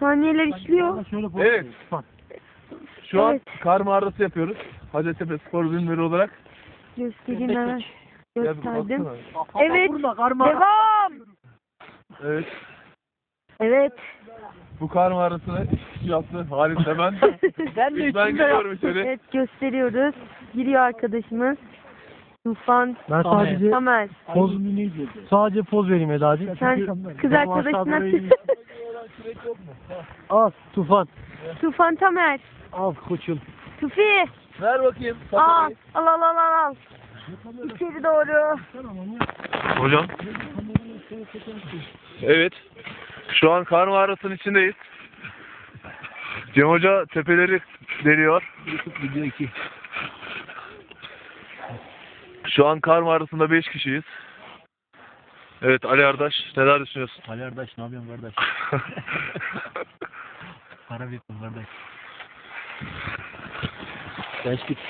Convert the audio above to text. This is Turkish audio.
Saniyeler işliyor. Evet. Şu an Evet. kar mağarası yapıyoruz. Hacettepe Spor Ürünleri olarak. Göstereyim hemen. Gel bir Gösterdim. baksana. Evet. Devam. Evet. Evet. Bu kar mağarasını yaptı Halit de ben. Ben de Ben gidiyorum içeri. Evet gösteriyoruz. Giriyor arkadaşımız. Tufan. Ben sadece Tamer. sadece poz vereyim Eda'cığım. Sen kız arkadaşına Al Tufan. Tufan Tamer. Al koçum. Tufi. Ver bakayım. Al. Al. İçeri doğru. Hocam. Evet. Şu an kar mağarasının içindeyiz. Cem Hoca tepeleri deliyor. Video 2. Şu an kar mağarasında 5 kişiyiz. Evet Ali Ardaş neler düşünüyorsun? Ali kardeş ne yapıyorsun kardeş? Para bittim kardeş. Genç git.